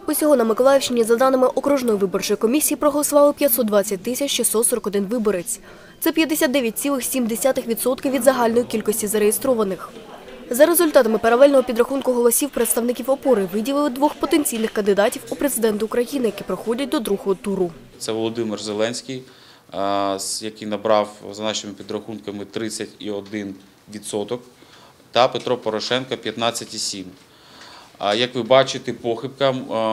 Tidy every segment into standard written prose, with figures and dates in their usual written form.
Усього на Миколаївщині, за даними окружної виборчої комісії, проголосували 520 641 виборець. Це 59,7% від загальної кількості зареєстрованих. За результатами паралельного підрахунку голосів представників «Опори» виділили двох потенційних кандидатів у президенти України, які проходять до другого туру. Це Володимир Зеленський, який набрав, за нашими підрахунками, 30,1%, та Петро Порошенко – 15,7%. Як ви бачите, похибка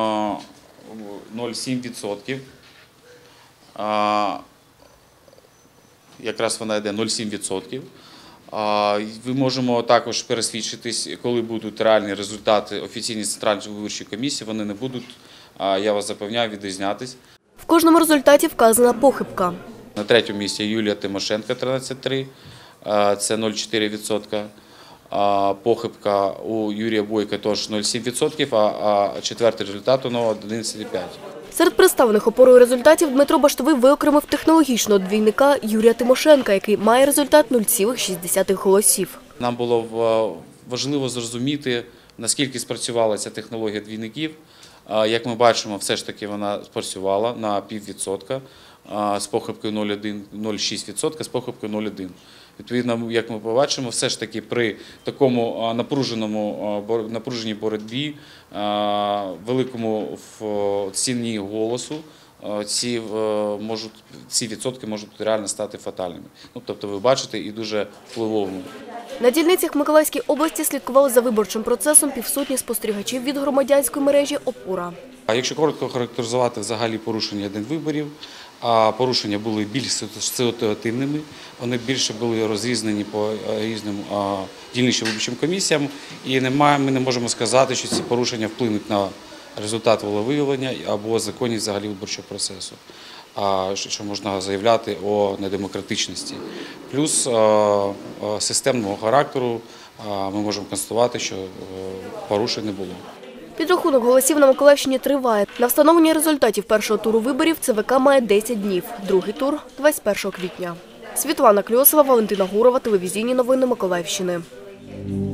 0,7%. Якраз вона йде 0,7%. Ми можемо також пересвідчитись, коли будуть реальні результати офіційної Центральної виборчої комісії, вони не будуть, я вас запевняю, відрізнятись. В кожному результаті вказана похибка. На третьому місці Юлія Тимошенко 13,3%, це 0,4%. Похибка у Юрія Бойка теж 0,7%, а четвертий результат у нього 11,5%. Серед представлених «Опорою» результатів Дмитро Баштовий виокремив технологічного двійника Юрія Тимошенка, який має результат 0,6 голосів. Нам було важливо зрозуміти, наскільки спрацювала ця технологія двійників. Як ми бачимо, все ж таки вона спрацювала на 0,5% з похибкою 0,6% з похибкою 0,1%. Відповідно, як ми побачимо, все ж таки при такому напруженій боротьбі, великому ціні голосу, ці відсотки можуть реально стати фатальними. Тобто ви бачите, і дуже впливовими. На дільницях Миколаївської області слідкували за виборчим процесом півсотні спостерігачів від громадянської мережі «Опора». Якщо коротко характеризувати взагалі порушення виборів, порушення були більш ситуативними, вони більше були розрізнені по різним дільничним виборчим комісіям, і ми не можемо сказати, що ці порушення вплинуть на результат волевиявлення або законність взагалі виборчого процесу, що можна заявляти о недемократичності. Плюс системного характеру ми можемо констатувати, що порушень не було. Підрахунок голосів на Миколаївщині триває. На встановлення результатів першого туру виборів ЦВК має 10 днів, другий тур – 21 квітня. Світлана Кльосова, Валентина Гурова, телевізійні новини Миколаївщини.